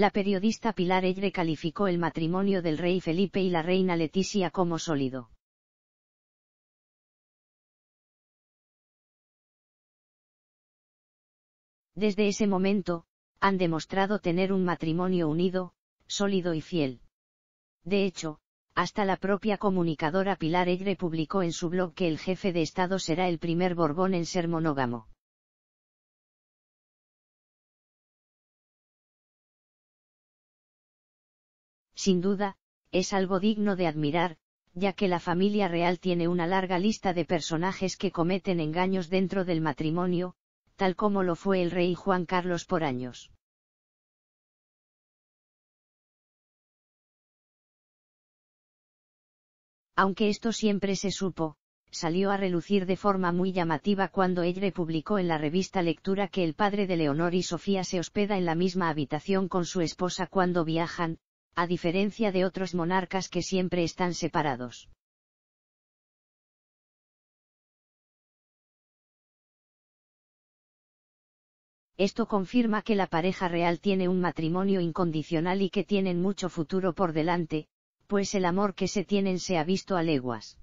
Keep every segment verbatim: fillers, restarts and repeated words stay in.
La periodista Pilar Eyre calificó el matrimonio del rey Felipe y la reina Leticia como sólido. Desde ese momento, han demostrado tener un matrimonio unido, sólido y fiel. De hecho, hasta la propia comunicadora Pilar Eyre publicó en su blog que el jefe de Estado será el primer Borbón en ser monógamo. Sin duda, es algo digno de admirar, ya que la familia real tiene una larga lista de personajes que cometen engaños dentro del matrimonio, tal como lo fue el rey Juan Carlos por años. Aunque esto siempre se supo, salió a relucir de forma muy llamativa cuando Eyre publicó en la revista Lectura que el padre de Leonor y Sofía se hospeda en la misma habitación con su esposa cuando viajan, a diferencia de otros monarcas que siempre están separados. Esto confirma que la pareja real tiene un matrimonio incondicional y que tienen mucho futuro por delante, pues el amor que se tienen se ha visto a leguas.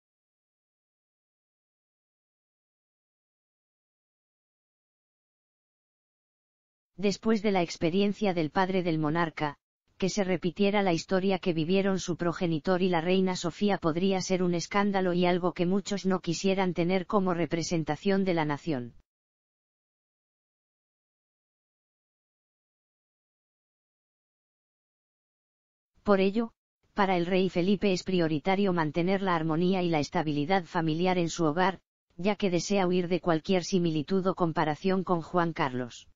Después de la experiencia del padre del monarca, que se repitiera la historia que vivieron su progenitor y la reina Sofía podría ser un escándalo y algo que muchos no quisieran tener como representación de la nación. Por ello, para el rey Felipe es prioritario mantener la armonía y la estabilidad familiar en su hogar, ya que desea huir de cualquier similitud o comparación con Juan Carlos.